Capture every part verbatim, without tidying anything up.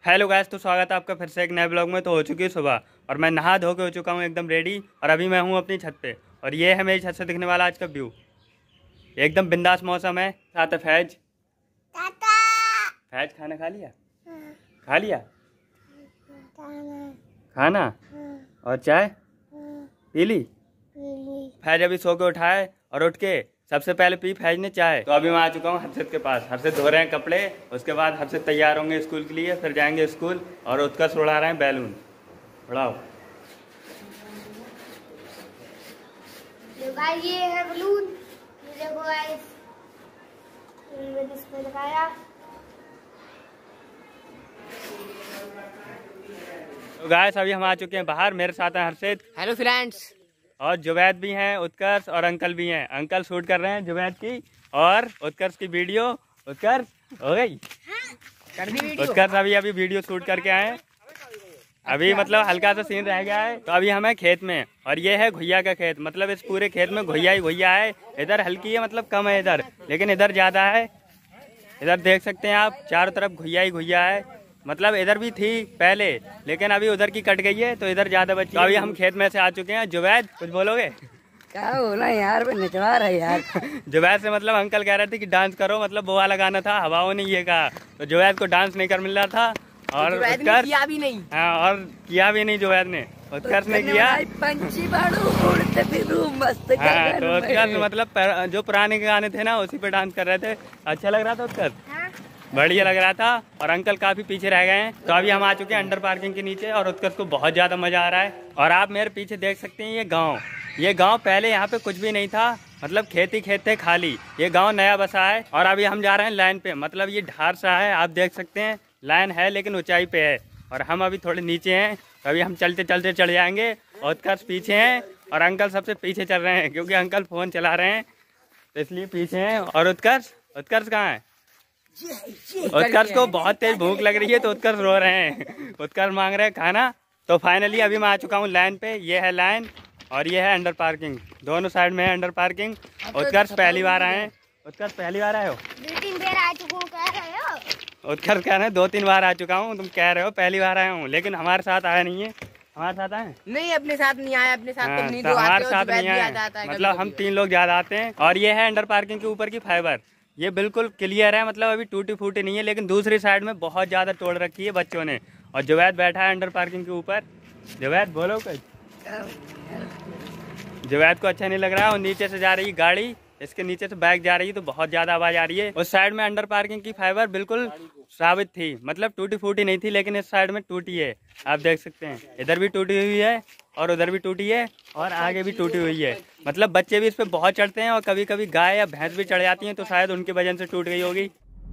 Hello guys, तो स्वागत है आपका फिर से एक नए ब्लॉग में। तो हो चुकी है सुबह और मैं नहा धो के हो चुका हूँ एकदम रेडी। और अभी मैं हूँ अपनी छत पे और ये है मेरी छत से दिखने वाला आज का व्यू। एकदम बिंदास मौसम है। साथ है फैज। फैज खाना खा लिया? खा लिया खाना और चाय पी ली? फैज अभी सो के उठा है और उठ के सबसे पहले पी फैज ने चाय। तो अभी मैं आ चुका हूँ हर्षित के पास। हर्षित धो रहे हैं कपड़े, उसके बाद हर्षित तैयार होंगे स्कूल के लिए, फिर जाएंगे स्कूल। और उत्कर्ष उड़ा रहे हैं बैलून। उड़ाओ। ये है बैलून, ये देखो गाइस, मैंने इस पे लगाया। तो गाइस अभी हम आ चुके हैं बाहर। मेरे साथ हैं हर्षित। Hello friends. और जुवैद भी हैं, उत्कर्ष और अंकल भी हैं। अंकल शूट कर रहे हैं जुवैद की और उत्कर्ष की वीडियो। उत्कर्ष हो गई कर दी वीडियो। उत्कर्ष अभी अभी वीडियो शूट करके आए हैं। अभी मतलब हल्का सा सीन रह गया है। तो अभी हम हैं खेत में और ये है घुइया का खेत। मतलब इस पूरे खेत में घुइया ही घुइया है। इधर हल्की है, मतलब कम है इधर, लेकिन इधर ज्यादा है। इधर देख सकते हैं आप, चारों तरफ घुइया ही घुइया है। मतलब इधर भी थी पहले, लेकिन अभी उधर की कट गई है तो इधर ज्यादा बची। तो अभी हम खेत में से आ चुके हैं। जुवैद कुछ बोलोगे? क्या बोला यार, मैं नचवा रहा यार। जुवैद से मतलब अंकल कह रहे थे कि डांस करो, मतलब वो वाला गाना था, हवाओं ने ये कहा। तो जुवैद को डांस नहीं कर मिल रहा था और उत्कर्ष किया भी नहीं। हाँ, और किया भी नहीं जुवैद ने। उत्कर्ष ने किया। पंछी बाड़ू उड़ते फिरूं मस्त हाँ, तो गगन उत्कर्ष में। मतलब जो पुराने गाने थे ना उसी पे डांस कर रहे थे। अच्छा लग रहा था उत्कर्ष, बढ़िया लग रहा था। और अंकल काफी पीछे रह गए हैं। तो अभी हम आ चुके हैं अंडर पार्किंग के नीचे और उत्कर्ष को बहुत ज्यादा मजा आ रहा है। और आप मेरे पीछे देख सकते हैं ये गांव। ये गांव पहले यहाँ पे कुछ भी नहीं था, मतलब खेती खेत थे खाली। ये गांव नया बसा है। और अभी हम जा रहे हैं लाइन पे, मतलब ये ढार सा है, आप देख सकते हैं। लाइन है लेकिन ऊंचाई पे है और हम अभी थोड़े नीचे हैं। तो अभी हम चलते चलते चढ़ जाएंगे। उत्कर्ष पीछे हैं और अंकल सबसे पीछे चल रहे हैं क्योंकि अंकल फोन चला रहे हैं, तो इसलिए पीछे हैं। और उत्कर्ष उत्कर्ष कहाँ है? उत्कर्ष को बहुत तेज भूख लग रही है तो उत्कर्ष रो रहे हैं। उत्कर्ष मांग रहे हैं खाना। तो फाइनली अभी मैं आ चुका हूँ लाइन पे। ये है लाइन और ये है अंडर पार्किंग। दोनों साइड में है अंडर पार्किंग। उत्कर्ष पहली बार आए हैं। उत्कर्ष पहली बार आए हो? दो तीन बार आ चुका हूँ, कह रहे हो? उत्कर्ष कह रहे हैं दो तीन बार आ चुका हूँ, तुम कह रहे हो पहली बार आया हूँ, लेकिन हमारे साथ आया नहीं है। हमारे साथ आए नहीं, अपने साथ नहीं आया। अपने साथ हाँ, तुम नहीं, तो दो हमारे आते हो, साथ जुबैद नहीं भी आए, आता है, मतलब हम तीन लोग ज्यादा आते हैं। और ये है अंडर पार्किंग के ऊपर की फाइबर। ये बिल्कुल क्लियर है, मतलब अभी टूटी फूटी नहीं है, लेकिन दूसरी साइड में बहुत ज्यादा तोड़ रखी है बच्चों ने। और जुवैद बैठा है अंडर पार्किंग के ऊपर। जुवैद बोलो कुछ। जुवैद को अच्छा नहीं लग रहा है। और नीचे से जा रही गाड़ी, इसके नीचे से बाइक जा रही है तो बहुत ज्यादा आवाज आ रही है। उस साइड में अंडर पार्किंग की फाइबर बिल्कुल साबित थी, मतलब टूटी फूटी नहीं थी, लेकिन इस साइड में टूटी है। आप देख सकते हैं इधर भी टूटी हुई है और उधर भी टूटी है और आगे भी टूटी हुई है। मतलब बच्चे भी इस पे बहुत चढ़ते हैं और कभी कभी गाय या भैंस भी चढ़ जाती हैं, तो शायद उनकी वजह से टूट गई होगी।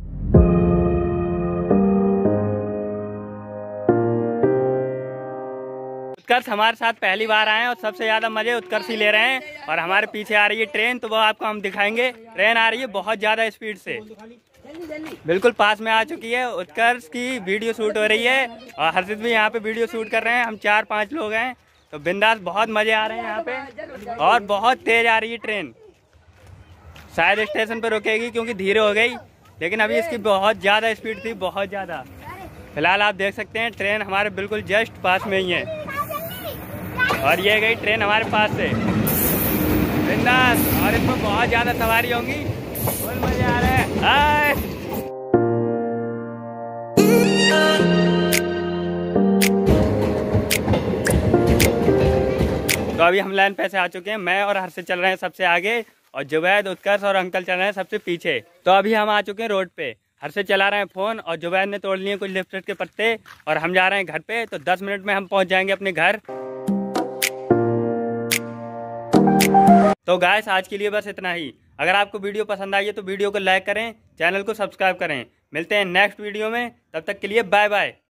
उत्कर्ष हमारे साथ पहली बार आए हैं और सबसे ज्यादा मजे उत्कर्ष ही ले रहे हैं। और हमारे पीछे आ रही है ट्रेन, तो वो आपको हम दिखाएंगे। ट्रेन आ रही है बहुत ज्यादा स्पीड से, बिल्कुल पास में आ चुकी है। उत्कर्ष की वीडियो शूट हो रही है और हर्षित भी यहाँ पे वीडियो शूट कर रहे हैं। हम चार पांच लोग हैं, तो बिंदास बहुत मजे आ रहे हैं यहाँ पे। और बहुत तेज आ रही है ट्रेन, शायद स्टेशन पे रुकेगी क्योंकि धीरे हो गई, लेकिन अभी इसकी बहुत ज्यादा स्पीड थी, बहुत ज्यादा। फिलहाल आप देख सकते हैं ट्रेन हमारे बिल्कुल जस्ट पास में ही है और ये गई ट्रेन हमारे पास से बिंदास। और इसमें बहुत ज्यादा सवारी होंगी, बहुत मजे आ रहे हैं। हाय तो अभी हम लाइन पे से आ चुके हैं। मैं और हर्षित चल रहे हैं सबसे आगे और जुवैद, उत्कर्ष और अंकल चल रहे हैं सबसे पीछे। तो अभी हम आ चुके हैं रोड पे। हर्षित चला रहे हैं फोन और जुवैद ने तोड़ लिए कुछ लिपस्टिक के पत्ते और हम जा रहे हैं घर पे। तो दस मिनट में हम पहुंच जाएंगे अपने घर। तो गाइस आज के लिए बस इतना ही। अगर आपको वीडियो पसंद आई है तो वीडियो को लाइक करें, चैनल को सब्सक्राइब करें। मिलते हैं नेक्स्ट वीडियो में, तब तक के लिए बाय बाय।